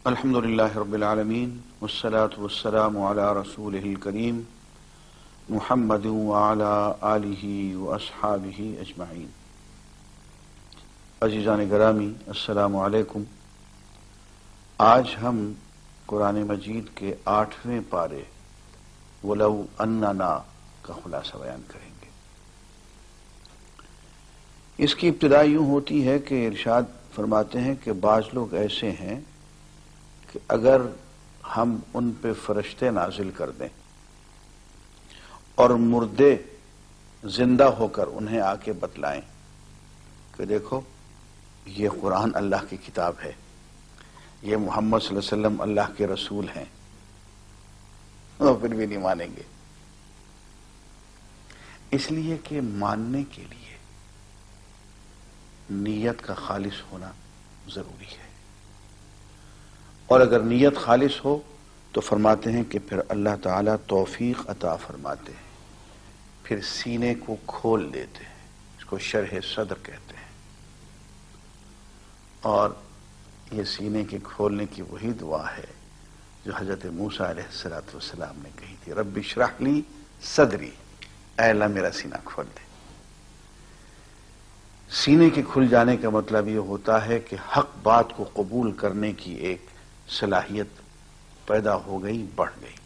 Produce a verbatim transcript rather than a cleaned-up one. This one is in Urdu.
الحمدللہ رب العالمین والصلاة والسلام علی رسولہ الکریم محمد وعلی آلہ واصحابہ اجمعین۔ عزیزان گرامی، السلام علیکم۔ آج ہم قرآن مجید کے آٹھویں پارے وَلَوْ أَنَّنَا کا خلاصہ بیان کریں گے۔ اس کی ابتدا یوں ہوتی ہے کہ ارشاد فرماتے ہیں کہ بعض لوگ ایسے ہیں کہ اگر ہم ان پہ فرشتے نازل کر دیں اور مردے زندہ ہو کر انہیں آ کے بتلائیں کہ دیکھو یہ قرآن اللہ کی کتاب ہے، یہ محمد صلی اللہ علیہ وسلم اللہ کے رسول ہیں، وہ پھر بھی نہیں مانیں گے، اس لیے کہ ماننے کے لیے نیت کا خالص ہونا ضروری ہے، اور اگر نیت خالص ہو تو فرماتے ہیں کہ پھر اللہ تعالیٰ توفیق عطا فرماتے ہیں، پھر سینے کو کھول دیتے ہیں، اس کو شرح صدر کہتے ہیں۔ اور یہ سینے کے کھولنے کی وہی دعا ہے جو حضرت موسیٰ علیہ الصلوۃ والسلام نے کہی تھی، رب اشرح لی صدری، اے اللہ میرا سینہ کھول دے۔ سینے کے کھل جانے کا مطلب یہ ہوتا ہے کہ حق بات کو قبول کرنے کی ایک صلاحیت پیدا ہو گئی، بڑھ گئی۔